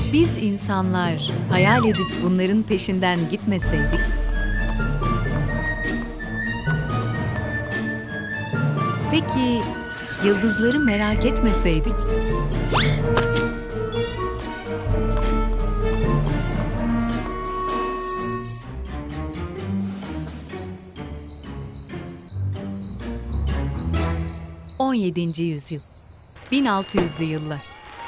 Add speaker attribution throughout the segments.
Speaker 1: Biz insanlar hayal edip bunların peşinden gitmeseydik, peki yıldızları merak etmeseydik? ...17. yüzyıl, 1600'lü yıllar.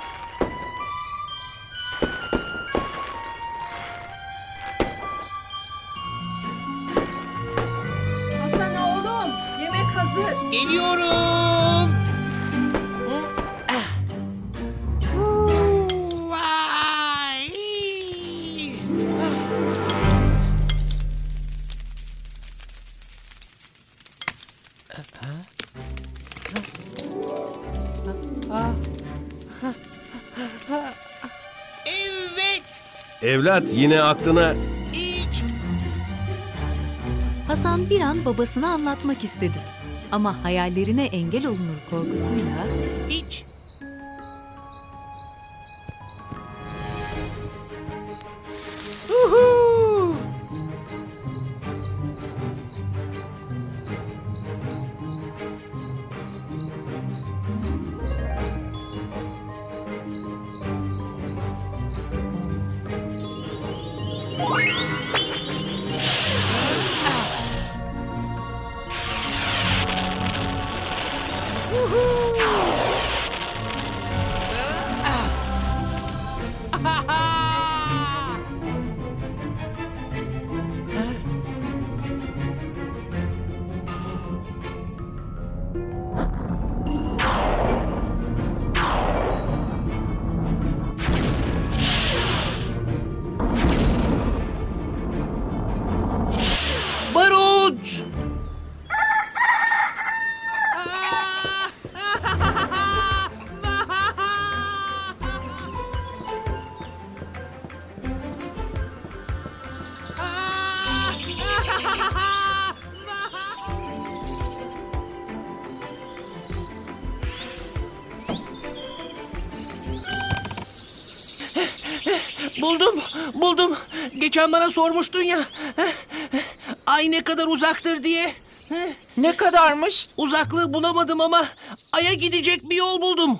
Speaker 2: Hasan oğlum, yemek hazır.
Speaker 3: Geliyorum. Vay! Evet.
Speaker 4: Evlat, yine aklına...
Speaker 3: Hiç.
Speaker 1: Hasan bir an babasına anlatmak istedi. Ama hayallerine engel olunur korkusuyla...
Speaker 3: Hiç. Uhu! Barut! Buldum. Geçen bana sormuştun ya. Ay ne kadar uzaktır diye.
Speaker 2: Ne kadarmış?
Speaker 3: Uzaklığı bulamadım ama Ay'a gidecek bir yol buldum.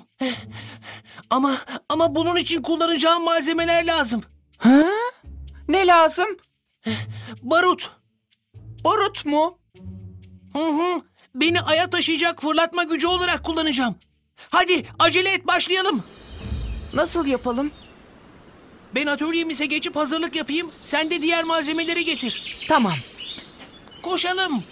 Speaker 3: Ama bunun için kullanacağım malzemeler lazım.
Speaker 2: Ha? Ne lazım?
Speaker 3: Barut.
Speaker 2: Barut mu?
Speaker 3: Hı. Beni Ay'a taşıyacak fırlatma gücü olarak kullanacağım. Hadi acele et, başlayalım.
Speaker 2: Nasıl yapalım?
Speaker 3: Ben atölyemize geçip hazırlık yapayım. Sen de diğer malzemeleri getir.
Speaker 2: Tamam.
Speaker 3: Koşalım.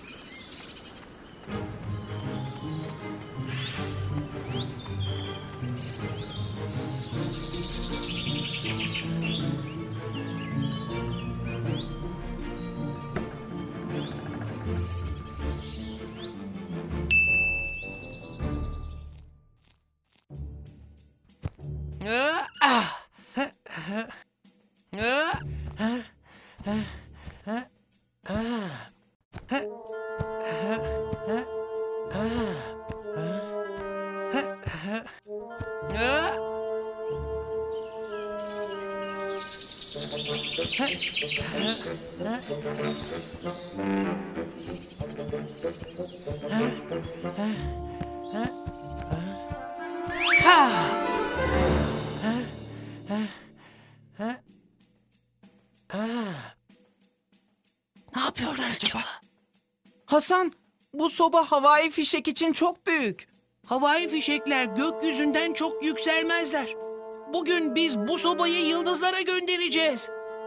Speaker 3: Ne yapıyorlar acaba?
Speaker 2: Hasan, bu soba havai fişek için çok büyük.
Speaker 3: Havai fişekler gökyüzünden çok yükselmezler. Bugün biz bu sobayı yıldızlara göndereceğiz.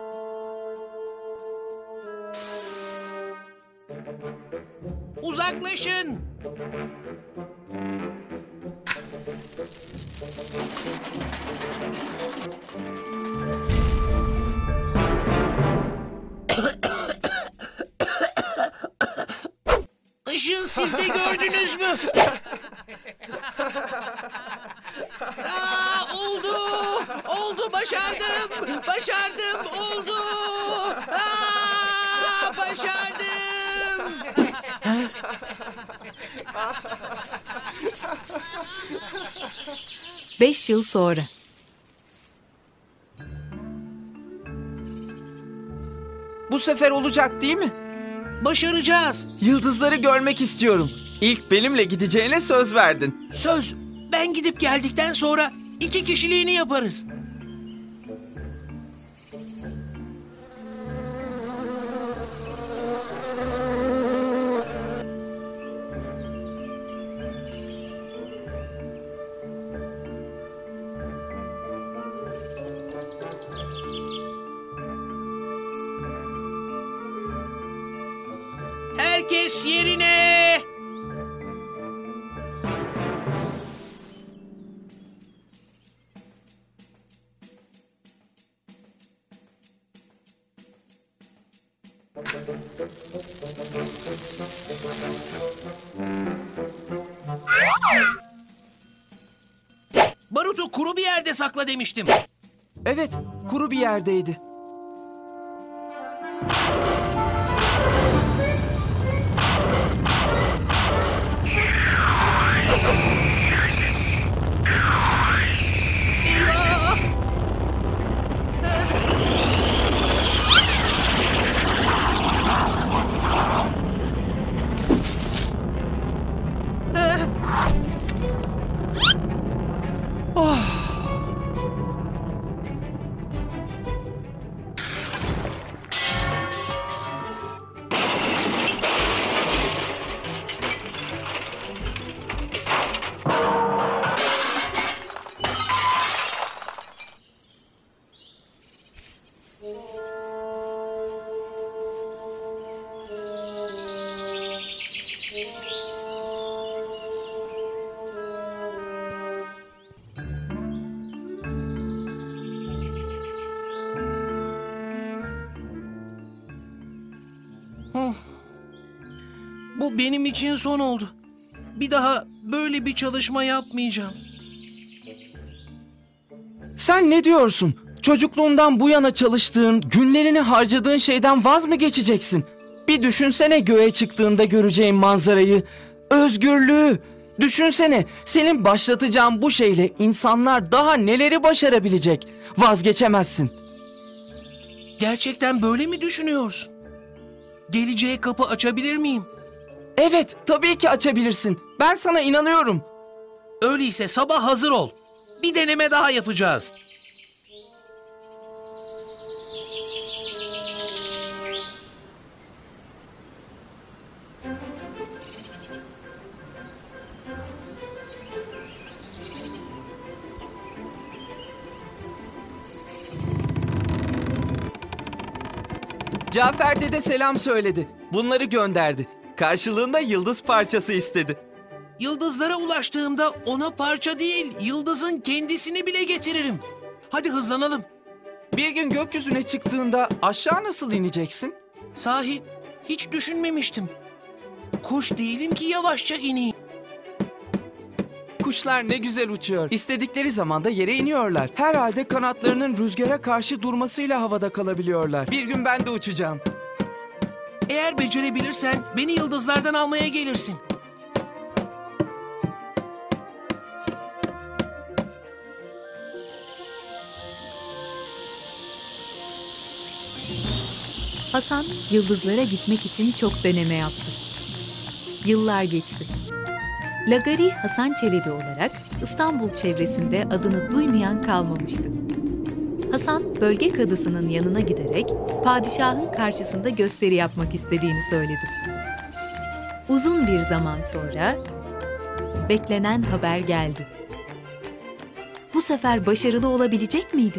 Speaker 3: Uzaklaşın. Işığı siz de gördünüz mü? Oldu! Oldu, başardım! Başardım, oldu! Başardım!
Speaker 1: 5 yıl sonra.
Speaker 2: Bu sefer olacak değil mi?
Speaker 3: Başaracağız.
Speaker 2: Yıldızları görmek istiyorum. İlk benimle gideceğine söz verdin.
Speaker 3: Söz, ben gidip geldikten sonra 2 kişiliğini yaparız. Herkes yerine. Barutu kuru bir yerde sakla demiştim.
Speaker 2: Evet, kuru bir yerdeydi.
Speaker 3: Eyvah! Bu benim için son oldu. Bir daha böyle bir çalışma yapmayacağım.
Speaker 2: Sen ne diyorsun? Çocukluğundan bu yana çalıştığın, günlerini harcadığın şeyden vaz mı geçeceksin? Bir düşünsene göğe çıktığında göreceğin manzarayı, özgürlüğü. Düşünsene, senin başlatacağın bu şeyle insanlar daha neleri başarabilecek? Vazgeçemezsin.
Speaker 3: Gerçekten böyle mi düşünüyorsun? Geleceğe kapı açabilir miyim?
Speaker 2: Evet, tabii ki açabilirsin. Ben sana inanıyorum.
Speaker 3: Öyleyse sabah hazır ol. Bir deneme daha yapacağız.
Speaker 2: Cafer dede selam söyledi. Bunları gönderdi. Karşılığında yıldız parçası istedi.
Speaker 3: Yıldızlara ulaştığımda ona parça değil, yıldızın kendisini bile getiririm. Hadi hızlanalım.
Speaker 2: Bir gün gökyüzüne çıktığında aşağı nasıl ineceksin?
Speaker 3: Sahi, hiç düşünmemiştim. Kuş değilim ki yavaşça ineyim.
Speaker 2: Kuşlar ne güzel uçuyor. İstedikleri zaman da yere iniyorlar. Herhalde kanatlarının rüzgara karşı durmasıyla havada kalabiliyorlar. Bir gün ben de uçacağım.
Speaker 3: Eğer becerebilirsen beni yıldızlardan almaya gelirsin.
Speaker 1: Hasan yıldızlara gitmek için çok deneme yaptı. Yıllar geçti. Lagari Hasan Çelebi olarak İstanbul çevresinde adını duymayan kalmamıştı. Hasan bölge kadısının yanına giderek padişahın karşısında gösteri yapmak istediğini söyledi. Uzun bir zaman sonra beklenen haber geldi. Bu sefer başarılı olabilecek miydi?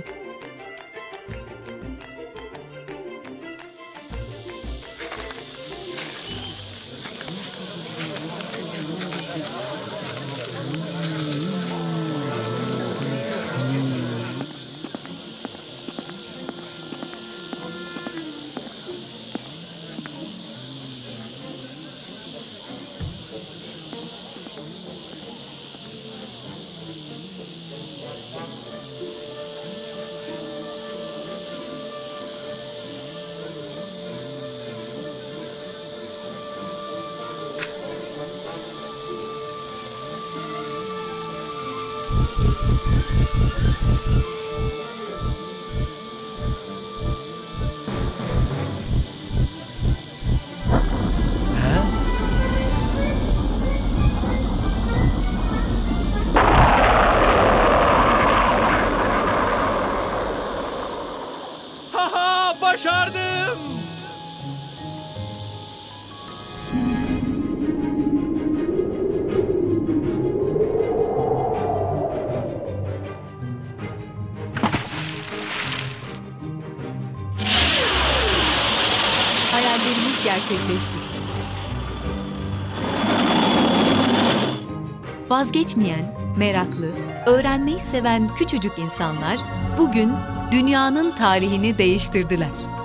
Speaker 5: başardım.
Speaker 1: Hayallerimiz gerçekleşti. Vazgeçmeyen, meraklı, öğrenmeyi seven küçücük insanlar bugün dünyanın tarihini değiştirdiler.